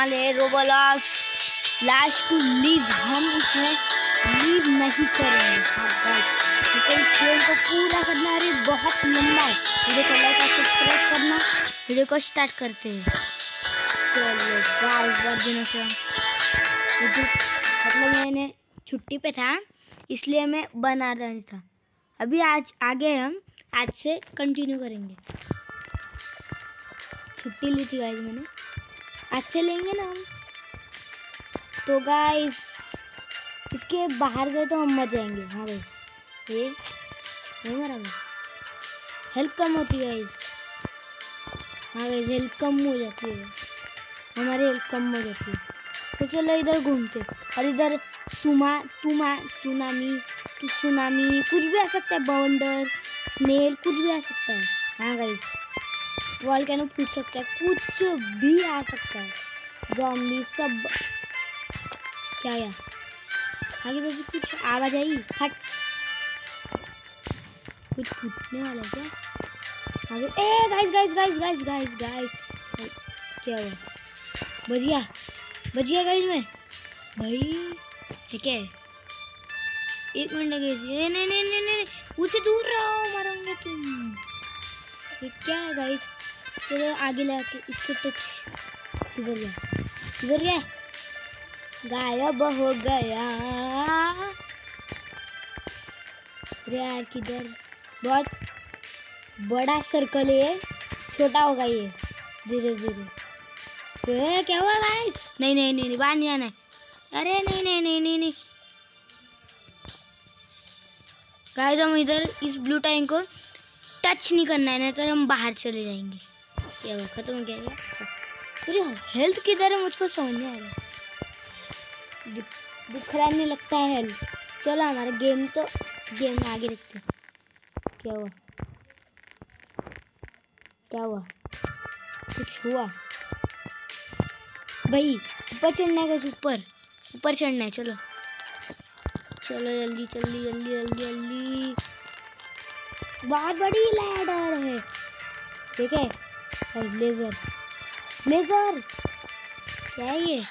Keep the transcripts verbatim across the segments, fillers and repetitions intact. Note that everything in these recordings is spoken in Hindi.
वाले हैं रोबोलॉक्स लास्ट टू लीव। हम इसमें लीव नहीं करेंगे। हाँ क्योंकि इस गेम को पूरा करना है, बहुत लंबा है। वीडियो को लाइक और सब्सक्राइब करना। वीडियो को स्टार्ट करते हैं। चलो गाइस, बहुत दिनों से मतलब मैंने छुट्टी पे था इसलिए मैं बना रहा नहीं था। अभी आज आगे हम आज से कंटिन्यू करेंगे। छुट्टी ली थी गाइस मैंने, आज से लेंगे ना हम। तो गाइस इसके बाहर गए तो हम मर जाएंगे। हाँ भाई ये नहीं मरा भाई, हेल्थ कम होती है गाइस। हाँ गाइस हेल्थ कम हो जाती है, हमारी हेल्थ कम हो जाती है। तो चलो इधर घूमते, और इधर सुमा तुमा सुनामी तो सुनामी कुछ भी आ सकता है, बवंडर स्नेल कुछ भी आ सकता है। हाँ गाइस वॉल्केनो पूछ सकता है, कुछ भी आ सकता है, ज़ॉम्बी सब। क्या यार आगे तो कुछ आवाज आई, फट कुछ फूटने वाला है क्या आगे? ए guys guys guys guys guys guys क्या हुआ? बच गया बच गया गाइस मैं भाई। ठीक है एक मिनट लगे। नहीं नहीं नहीं नहीं नहीं उसे दूर रहो, मरोगे तुम। ये क्या है गाइस? चलो आगे लाके इसको टच। किधर गया किधर गया? गायब हो गया यार। किधर? बहुत बड़ा सर्कल है, छोटा होगा ये धीरे धीरे। तो क्या हुआ गाइस? नहीं नहीं नहीं बाहर नहीं आना है। अरे नहीं नहीं नहीं नहीं नहीं गाइस हम इधर इस ब्लू टाइम को टच नहीं करना है, नहीं तो हम बाहर चले जाएंगे। क्या हुआ? खत्म हो गया क्या? पूरी हेल्थ किधर है मुझको समझ नहीं आ रहा। दुखराने लगता है हेल्थ। चलो हमारा गेम तो गेम में आगे रखते हैं। क्या हुआ क्या हुआ? कुछ हुआ भाई? ऊपर चढ़ना है, ऊपर ऊपर चढ़ना है। चलो चलो जल्दी जल्दी जल्दी जल्दी जल्दी। बहुत बड़ी लैडर है, ठीक है। और लेजर लेजर क्या है ये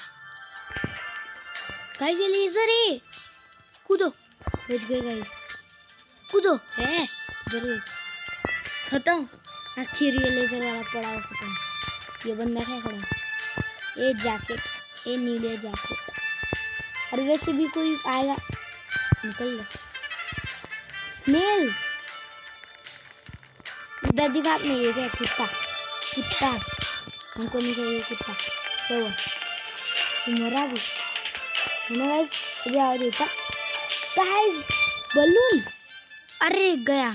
गाइस? ये लेजर है। कूदो, बच गए गाइस, कूदो है। जरूर खत्म। आखिर ये लेजर वाला पड़ा हो खत्म। ये बंदा क्या खड़ा? ये जैकेट, ये नीले जैकेट। और वैसे भी कोई आएगा, निकल लो। स्नेल इधर दिखा नहीं है क्या? कुत्ता कुत्ता हमको नहीं चाहिए कुत्ता। क्या हुआ? मरा भी गाइस। अभी आ देता गाइस बलून। अरे गया,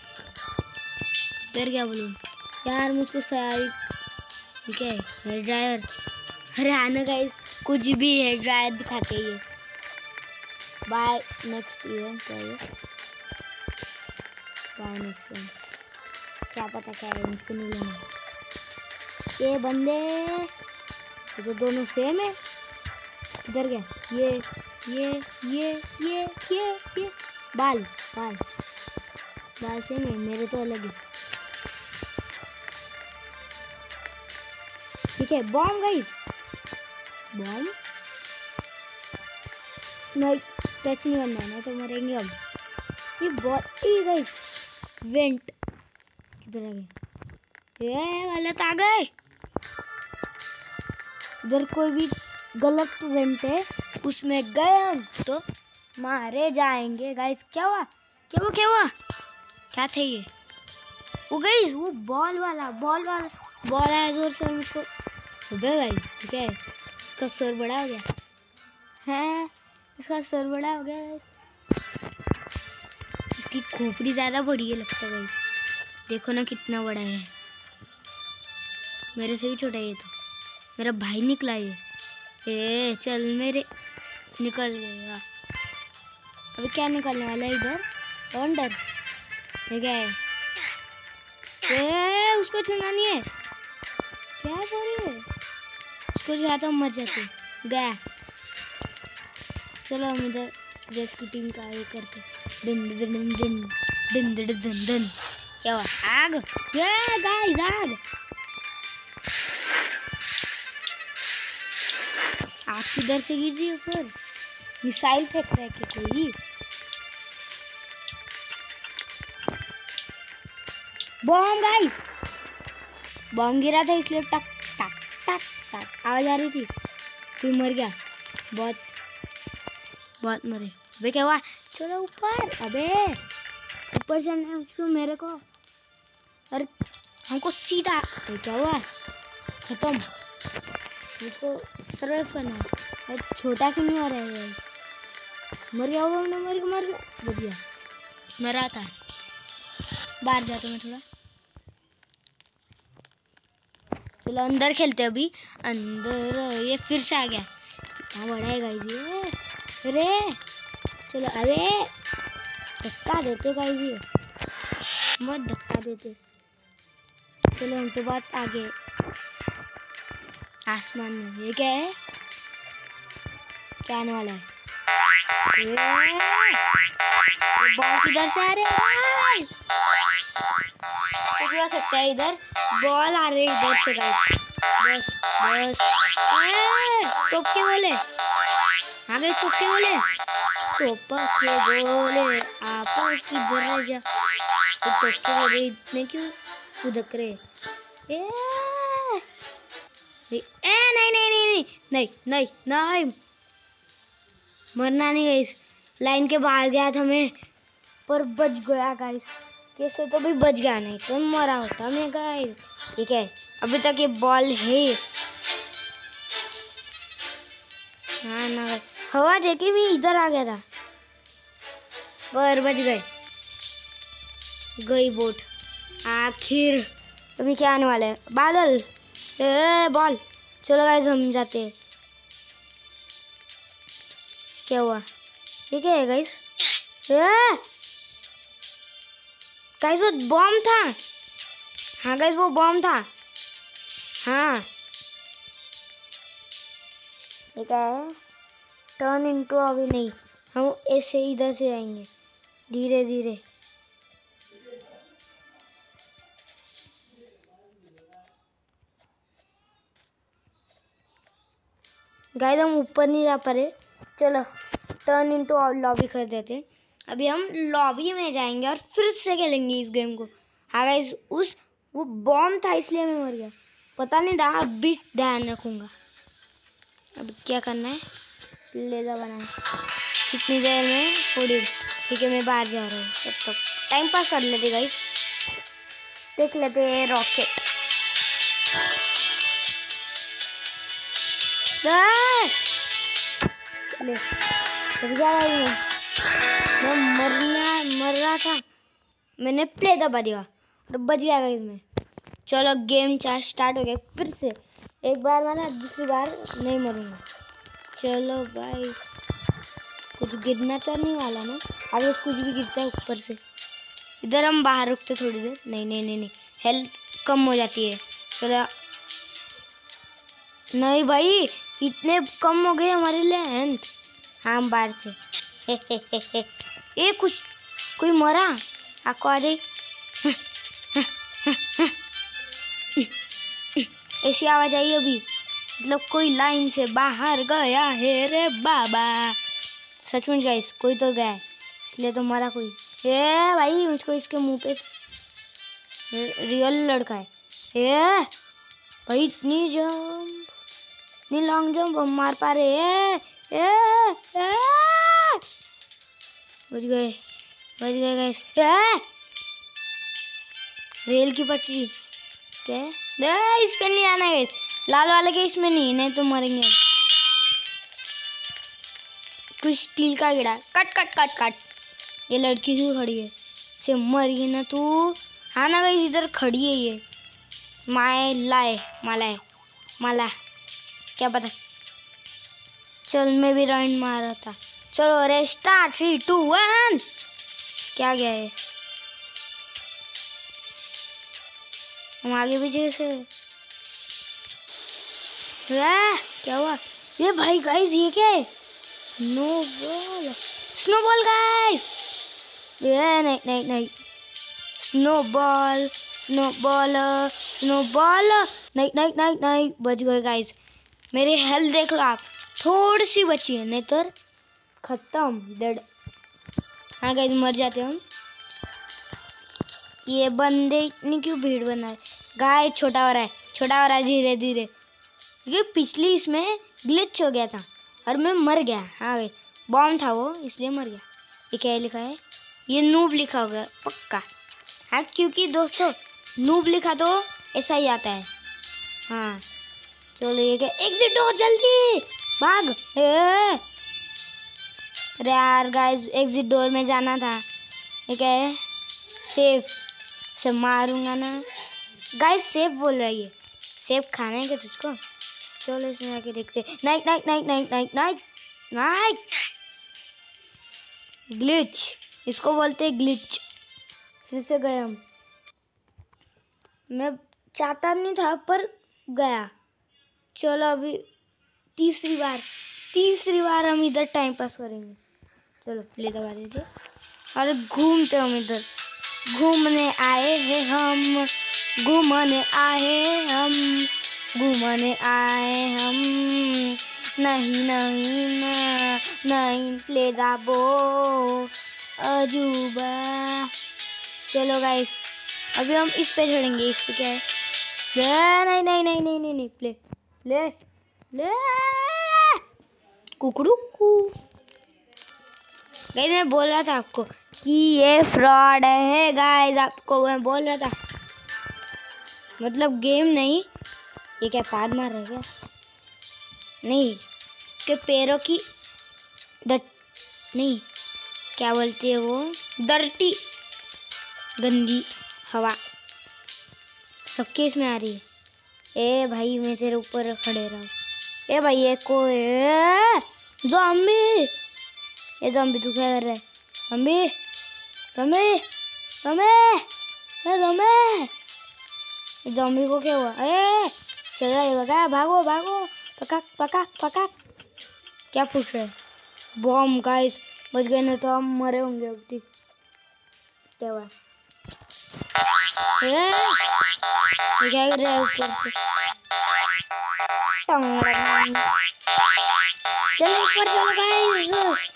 डर गया बलून यार मुझको सारी। ठीक है हेयर ड्रायर। अरे आना गाइस, कुछ भी हेयर ड्रायर दिखाते ही है। बाय नेक्स्ट इवेंट चाहिए, बाय नेक्स्ट इवेंट। क्या पता क्या है, मुझको नहीं लेना। ये बंदे तो दोनों सेम है। इधर गया ये ये ये ये ये ये बाल बाल बाल सेम है, मेरे तो अलग है। ठीक है बॉम्ब गाइस, बॉम्ब नहीं टच नहीं करना है ना तो मरेंगे अब। ये बहुत ही गाइस वेंट किधर आ गए? ये गलत आ गए। इधर कोई भी गलत वेंट है, उसमें गए हम तो मारे जाएंगे गाइस। क्या हुआ क्या हुआ क्या हुआ? क्या थे ये? वो गाइस वो बॉल वाला बॉल वाला बॉल आया जोर से मुझको। अबे भाई ठीक है, इसका सर बड़ा हो गया है, इसका सर बड़ा हो गया गाइस। इसकी खोपड़ी ज़्यादा बड़ी है लगता है भाई। देखो ना कितना बड़ा है, मेरे से भी छोटा है ये तो। मेरा भाई निकला ये। ए चल मेरे निकल गया। अभी क्या निकलने वाला है इधर? वंडर ठीक है। ए उसको छूना नहीं है। क्या बोल रही है? उसको जो आता मर जाते गया। चलो हम इधर रेस्क्यू टीम का ये करते। दिन दिन दिन दिन दिन दिन दिन दिन क्या हुआ? आग गाइस आग। आप किधर से गिर रही हो फिर? मिसाइल फेंक रहा है क्या कोई? बॉम्ब गाइस, बॉम्ब गिरा था इसलिए टक टक टक टक आवाज आ रही थी। फिर मर गया, बहुत बहुत मरे। अबे क्या हुआ? चलो ऊपर। अबे ऊपर चलना है उसको मेरे को, और हमको सीधा। अबे क्या हुआ? खत्म। मुझको सर्वाइव करना है। और छोटा क्यों नहीं आ रहा है? मर गया होगा, मर गया मर गया बच गया। मरा था। बाहर जाता मैं थोड़ा। चलो अंदर खेलते हैं अभी। अंदर ये फिर से आ गया। कितना बड़ा है गाइस ये। अरे चलो। अरे धक्का देते गाइस ये, बहुत धक्का देते। चलो हम तो बात आगे आसमान में। ये क्या है? क्या आने वाला है? बॉल किधर से आ रहे हैं? कुछ हो सकता है इधर बॉल आ रही है इधर से गाइस। बस बस टोप के बोले आ गए। टोप के बोले टोप के बोले आप किधर जा? तो टोप के बोले इतने क्यों फुदक रहे? ए ए नहीं नहीं नहीं नहीं नहीं नहीं नहीं मरना नहीं गाइस। लाइन के बाहर गया था मैं, पर बच गया गाइस। कैसे तो भी बच गया, नहीं तो मरा होता मैं गाइस। ठीक है अभी तक ये बॉल है। हाँ ना गाइस, हवा देके भी इधर आ गया था, पर बच गए। गई बोट आखिर। अभी क्या आने वाला है? बादल। ए बॉल। चलो गाइस हम जाते हैं। क्या हुआ? ये क्या है गाइस? गाइस वो बॉम्ब था। हाँ गाइस वो बॉम्ब था। हाँ ये क्या है? Turn into. अभी नहीं, हम ऐसे इधर से आएंगे धीरे धीरे। गाइस हम ऊपर नहीं जा पा रहे। चलो टर्न इनटू लॉबी कर देते। अभी हम लॉबी में जाएंगे और फिर से खेलेंगे इस गेम को। हाँ गाइस उस वो बॉम्ब था इसलिए मैं मर गया, पता नहीं था। अब भी ध्यान रखूंगा। अब क्या करना है? लेज़र बनाए। कितनी देर में? थोड़ी। ठीक है मैं बाहर जा रहा हूँ, तब तक टाइम पास कर लेते गाइस। देख लेते हैं रॉकेट। ले मैं मैं मरना मर रहा था, मैंने प्ले दबा दिया और बच गया गाइस मैं। चलो गेम चार स्टार्ट हो गया फिर से। एक बार मरा, दूसरी बार नहीं मरूंगा। चलो भाई कुछ गिरना तो नहीं वाला ना? अगर कुछ भी गिरता है ऊपर से। इधर हम बाहर रुकते थोड़ी देर। नहीं नहीं नहीं नहीं हेल्थ कम हो जाती है। चलो नहीं भाई इतने कम हो गए हमारे लिए हेल्थ। हाँ हम बाहर से। हे हे हे हे ये कुछ कोई मरा? आपको आ जाए ऐसी आवाज आई अभी, मतलब कोई लाइन से बाहर गया है रे बाबा। सचमुच गाइस कोई तो गया है, इसलिए तो मरा कोई। ए भाई मुझको इसके मुंह पे रियल लड़का है। ए भाई इतनी जंप, इतनी लॉन्ग जंप हम मार पा रहे हैं। ए, ए, बच गए बच गए गाइस। रेल की पटरी क्या है? नहीं इस पे नहीं आना है, लाल वाले के इसमें नहीं, नहीं तो मरेंगे। कुछ स्टील का गिरा। Cut cut cut cut. ये लड़की क्यों खड़ी है? से मर गई ना तू। हाँ ना गाइस इधर खड़ी है ये। माए लाए माला है माला क्या पता। चल मैं भी राउंड मार रहा था। चलो रे स्टार्ट। Three to one. क्या गया है? हम आगे पीछे से। क्या हुआ? ये भाई गाइस ये क्या है? स्नोबॉल। Snowball guys. ये नहीं नहीं नहीं स्नोबॉल स्नोबॉल स्नोबॉल। नहीं नहीं नहीं नहीं बच गए गाइस। मेरी हेल्थ देख लो आप। थोड़ी सी बची है, नहीं तो खत्म, डेड। हाँ गाइस मर जाते हम। ये बंदे इतनी क्यों भीड़ बनाए गाइस? छोटा हो रहा है, छोटा हो रहा है धीरे धीरे। ये पिछली इसमें ग्लिच हो गया था और मैं मर गया। हाँ गाइस बॉम्ब था वो, इसलिए मर गया। ये क्या लिखा है? ये नूब लिखा होगा पक्का। हाँ क्योंकि दोस्तों नूब लिखा तो ऐसा ही आता है। हाँ चलो ये क्या, एग्जिट डोर जल्दी भाग। ए! अरे यार गाइस एग्जिट डोर में जाना था। ये क्या है? सेफ से मारूंगा ना गाइस। सेफ बोल रही है, सेफ खाना है क्या तुझको? चलो इसमें आके देखते। Night night night night night night night glitch, इसको बोलते हैं ग्लिच। फिर से गए हम। मैं चाहता नहीं था पर गया। चलो अभी तीसरी बार तीसरी बार हम इधर टाइम पास करेंगे। चलो प्ले दबा दीजिए और घूमते हम इधर। घूमने आए हैं हम, घूमने आए हम, घूमने आए हम। नहीं नहीं ना नहीं प्ले दबो अजूबा। चलो गाइस अभी हम इस पे चढ़ेंगे। इस पे क्या है? नहीं नहीं नहीं नहीं नहीं नहीं प्ले ले ले कुकड़ू कू। गाइस मैं बोल रहा था आपको कि ये फ्रॉड है गाइस, आपको मैं बोल रहा था। मतलब गेम नहीं। ये क्या पाद मार रहा है क्या? नहीं, इसके पैरों की दट नहीं क्या बोलती है वो, डर्टी गंदी हवा सबके इसमें आ रही है। ए भाई मैं तेरे ऊपर खड़े रहा। ए भाई ये कोई ज़ॉम्बी, ये ज़ॉम्बी तू क्या कर रहा है? Zombie zombie zombie a zombie, zombie को क्या हुआ? ए चल रहा है बगा, भागो भागो, पकाक पकाक पकाक। क्या पूछ रहे? बॉम्ब गाइस बच गए ना तो हम मरे होंगे अभी। क्या हुआ? ए क्या कर रहा है ऊपर से? चलो ऊपर चलो गाइस।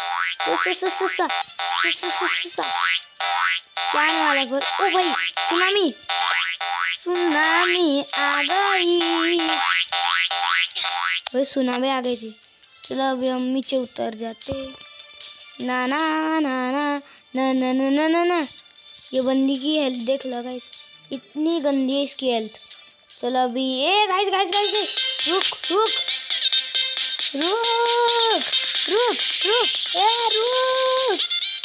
क्या आने वाला है? ओ भाई सुनामी, सुनामी आ गई भाई, सुनामी आ गई थी। चलो अभी हम नीचे उतर जाते। ना ना ना ना ना ना ना ना ना ना। ये बंदी की हेल्थ देख लो गाइस, इतनी गंदी है इसकी हेल्थ। चलो अभी ए गाइस गाइस गाइस रुक रुक रुक रुक रुक ए रुक।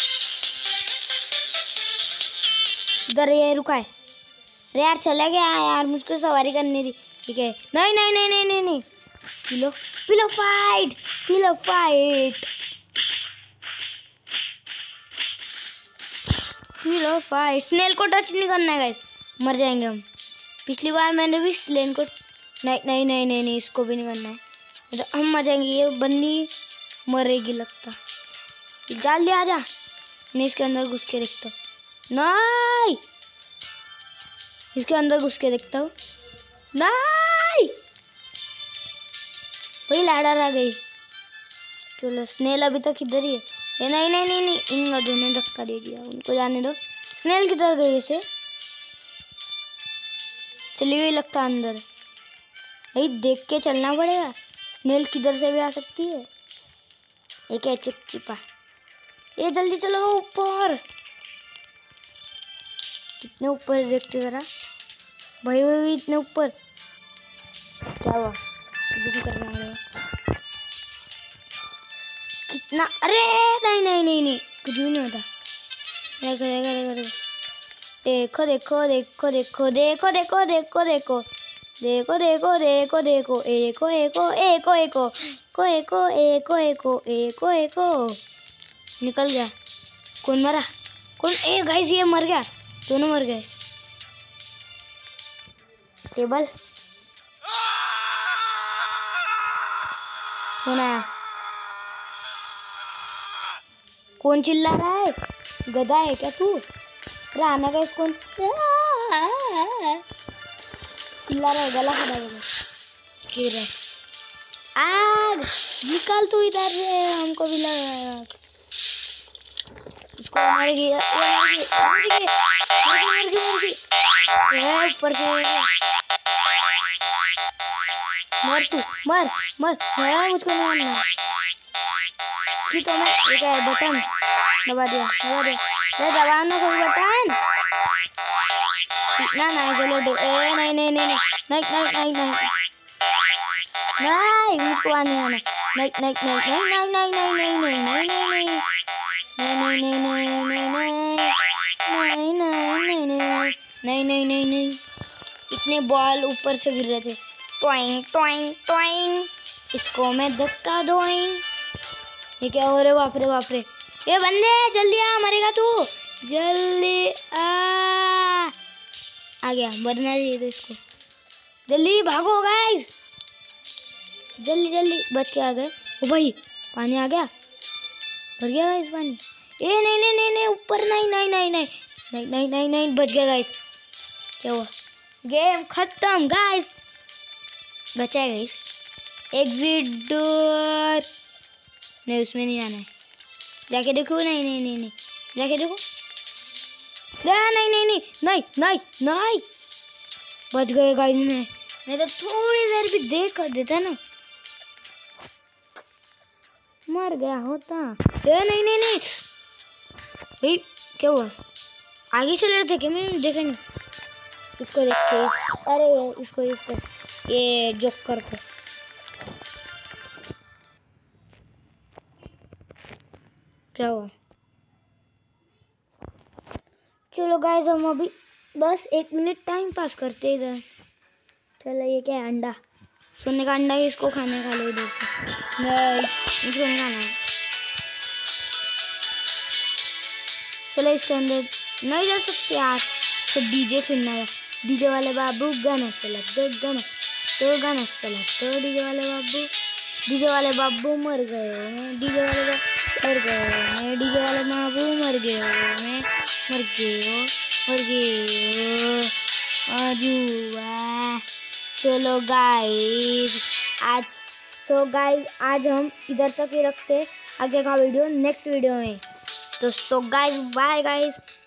इधर ये रुका है। अरे यार चला गया यार, मुझको सवारी करनी थी। ठीक है नहीं नहीं नहीं नहीं नहीं नहीं pillow pillow fight pillow fight pillow fight. Snail को टच नहीं करना है गाइस, मर जाएंगे हम। पिछली बार मैंने भी स्नेल को नहीं नहीं नहीं नहीं नहीं इसको भी नहीं करना है, तो हम मर जाएंगे। ये बंदी मरेगी लगता। जल्दी आ जा, मैं इसके अंदर घुस के देखता हूँ। नहीं इसके अंदर घुस के देखता हूँ। नहीं वही लाडर आ गई। चलो स्नेल अभी तक इधर ही है। ये नहीं नहीं नहीं नहीं इन गधों ने धक्का दे दिया, उनको जाने दो। स्नेल किधर गई? इसे चली गई लगता अंदर। भाई देख के चलना पड़ेगा, स्नेल किधर से भी आ सकती है। एक है चिपचिपा। ये जल्दी चलो ऊपर। कितने ऊपर देखते जरा भाई, भाई इतने ऊपर क्या हुआ? करना है कितना? अरे नहीं नहीं नहीं नहीं कुछ भी नहीं होता। देखो देखो देखो देखो देखो देखो देखो देखो देखो देखो देखो देखो देखो देखो एको एको एको एको को एको एको एको एको एको निकल गया। कौन मरा? कौन? ए गाइस ये मर गया, दोनों मर गए। टेबल कौन आया? कौन चिल्ला रहा है? गधा है क्या तू? अरे आना गाइस कौन चिल्ला रहा है? गला खड़ा है। आग निकाल तू इधर से, हमको भी लगा इसको मर गई मर गई मर गई मर गई ऊपर से मर तू मर मर मर मुझको नहीं मारना इसकी तो मैं एक बटन दबा दिया दबा दिया ये दबाना कोई बटन ना नहीं चलो ए नहीं नहीं नहीं नहीं नहीं नहीं नहीं नहीं मुझको नहीं आना नहीं नहीं नहीं नहीं नहीं नहीं नहीं नहीं नहीं नहीं नहीं नहीं नहीं नहीं नहीं नहीं नहीं नहीं नहीं इतने बॉल ऊपर से गिर रहे थे टॉइंग टॉइंग टॉइंग इसको मैं धक्का दूंगी ये क्या हो रहा है बाप रे बाप रे ये बंदे जल्दी आ मरेगा तू जल्दी आ आ गया मरना चाहिए तो इसको जल्दी भागो गाइस जल्दी जल्दी बच के आ गए ओ भाई पानी आ गया भर गया गाइस पानी ए नहीं नहीं नहीं नहीं ऊपर नहीं नहीं नहीं नहीं नहीं नहीं नहीं नहीं बच गया गाइस क्या हुआ गेम खत्म गाइस बचा है गाइस एग्जिट डोर नहीं उसमें नहीं जाना है जाके देखो नहीं नहीं नहीं नहीं जाके देखो नहीं नहीं नहीं नहीं नहीं नहीं नहीं बच गए गाइस में मैं तो थोड़ी देर भी देख कर देता ना मर गया होता ए नहीं नहीं नहीं भाई क्या हुआ आगे चल रहे थे क्या मैं देखा नहीं इसको देखते अरे इसको इसको ये जोकर को क्या हुआ चलो गाइस हम अभी बस एक मिनट टाइम पास करते इधर चलो ये क्या है अंडा सोने का अंडा है इसको खाने का लो इधर से नहीं मुझको नहीं खाना चलो इसके अंदर नहीं जा सकते यार तो डीजे सुनना है डीजे वाले बाबू गाना चला दो गाना तो गाना चला तो डीजे वाले बाबू डीजे वाले बाबू मर गए मैं डीजे वाले मर गए मैं डीजे वाले बाबू मर गए मैं मर गए मर गए आजुआ चलो गाइस आज सो गाइस आज हम इधर तक ही रखते आगे का वीडियो नेक्स्ट वीडियो में तो सो गाइस बाय गाइस।